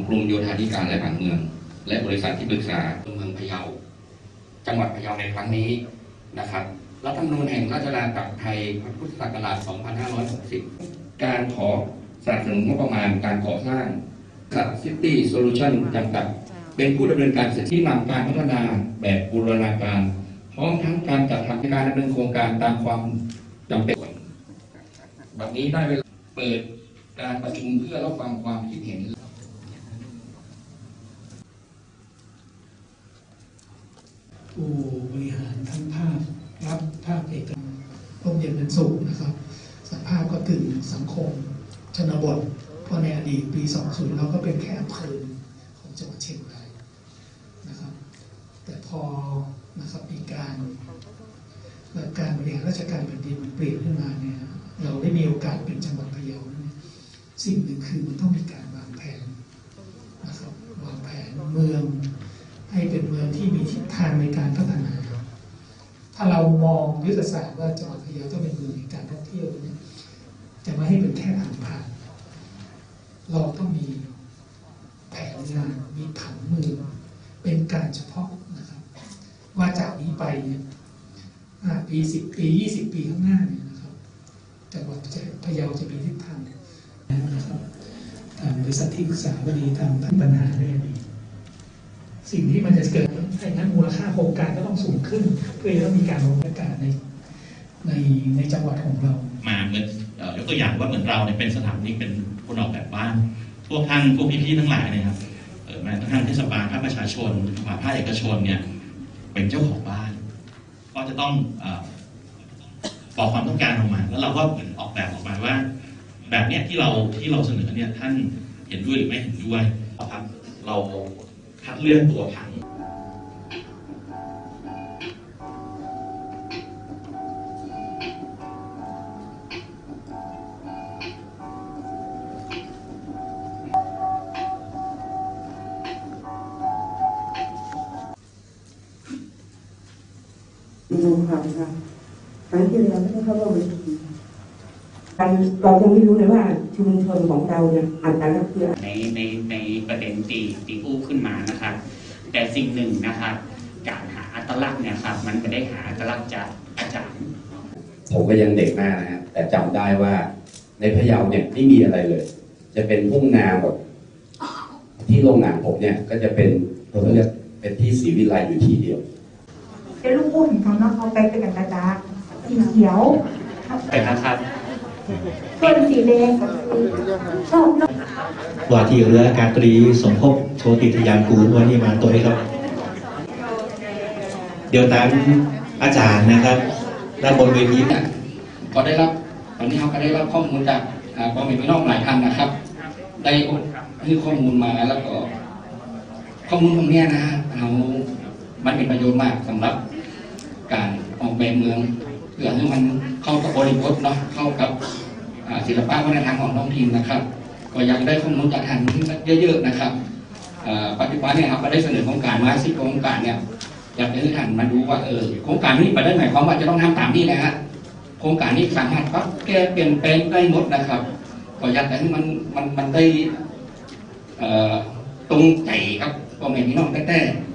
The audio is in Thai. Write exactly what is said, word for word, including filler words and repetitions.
รมโยธาธิการและผังเมืองและบริษัทที่ปรึกษาเมืองพะเยาจังหวัดพะเยาในครั้งนี้นะครับรัฐธรรมนูญแห่งราชอาณาจักรไทยพุทธศักราช สองพันห้าร้อยหกสิบ การขอสนับสนุนงบประมาณการก่อสร้างสัตว์ซิตี้โซลูชันจำกัดเป็นผู้ดำเนินการเสร็จที่นำการพัฒนาแบบบูรณาการพร้อมทั้งการจัดทำการดำเนินโครงการตามความจำเป็นบัดนี้ได้เวลาเปิดการประชุมเพื่อรับฟังความคิดเห็นผู้บริหารทั้งภาครัฐภาคเอกชนร่มเย็นเป็นสุขนะครับสภาพก็กึ่งสังคมชนบทเพราะในอดีตปี สองพัน เราก็เป็นแค่อำเภอของจังหวัดเชียงรายนะครับแต่พอนะครับมีการการบริหารราชการแผ่นดินมันเปลี่ยนขึ้นมาเนี่ยเราได้มีโอกาสเป็นจังหวัดพะเยาเนี่ยสิ่งหนึ่งคือมันต้องมีการวางแผนนะครับวางแผนเมืองให้เป็นเมืองที่มีทิศทางในการพัฒนาถ้าเรามองยุทธศาสตร์ว่าจังหวัดพะเยาต้องเป็นเมืองในการท่องเที่ยวเนี่ยจะไม่ให้เป็นแค่ผ่านผ่านเราต้องมีแผนงานมีผังเมืองเป็นการเฉพาะนะครับว่าจากนี้ไปเนี่ยปีสิบปียี่สิบปีข้างหน้าเนี่ยนะครับจังหวัดพะเยาจะมีทิศทางนะครับทางบริษัทที่ปรึกษาก็ดีทางปัญหาเนี่ยสิ่งที่มันจะเกิดให้นั้นมูลค่าโครงการก็ต้องสูงขึ้นเพื่อจะมีการลงประกาศในในในจังหวัดของเรามาเหมือนยกตัวอย่างว่าเหมือนเราเนี่ยเป็นสถาปนิกเป็นคนออกแบบบ้านพวกท่านพวกพี่ๆทั้งหลายเนี่ยครับแม้กระทั่งเทศบาลภาคประชาชนภาคเอกชนเนี่ยเป็นเจ้าของบ้านก็จะต้องบอกความต้องการออกมาแล้วเราก็เหมือนออกแบบออกมาว่าแบบเนี้ยที่เราที่เราเสนอเนี่ยท่านเห็นด้วยหรือไม่เห็นด้วยครับเราคัดเลือกตัวผังดูความค่ะครั้งที่แล้วไม่ได้เข้าร่วมประชุมการเรายังไม่รู้เลยว่าชุมชนของเราเนี่ยอัตลักษณ์คือในในในประเด็นตีตีอู้ขึ้นมานะครับแต่สิ่งหนึ่งนะครับการหาอัตลักษณ์เนี่ยครับมันไม่ได้หาอัตลักษณ์จากอาจารย์ผมก็ยังเด็กมากนะฮะแต่จำได้ว่าในพะเยาเนี่ยไม่มีอะไรเลยจะเป็นทุ่งนาแบบที่โรงงานผมเนี่ยก็จะเป็นเขาเรียกเป็นที่ศรีวิไลอยู่ที่เดียวเป็นลูกพูดของน้องเขาไปเป็นกันดาสีเขียวไปครับส่วนสีแดงชอบน้องว่าที่เรืออากาศตรีสมภพโชติทยานกูลวันนี้มาตัวนี้ครับเดี๋ยวตามอาจารย์นะครับด้านบนเวทีก็ได้รับตอนนี้เขาก็ได้รับข้อมูลจากพ่อแม่พี่น้องหลายท่านนะครับได้ให้ข้อมูลมาแล้วก็ข้อมูลตรงนี้นะเรามันเป็นประโยชน์มากสำหรับการออกแบบเมืองเพื่อให้มันเข้ากับบริบทเนาะเข้ากับศิลปะวัฒนธรรมของท้องถิ่นนะครับก็อยากได้ข้อมูลจากท่านเยอะๆนะครับปัจจุบันเนี่ยครับก็ได้เสนอโครงการมาสิบโครงการเนี่ยอยากให้ท่านมาดูว่าเออโครงการนี้ไปได้หมายความว่าจะต้องทำตามนี้นะฮะโครงการนี้สามารถปรับแก้เปลี่ยนแปลงได้หมดนะครับก็อยากให้มันมันมันได้ตรงใจครับพ่อแม่พี่น้องแต่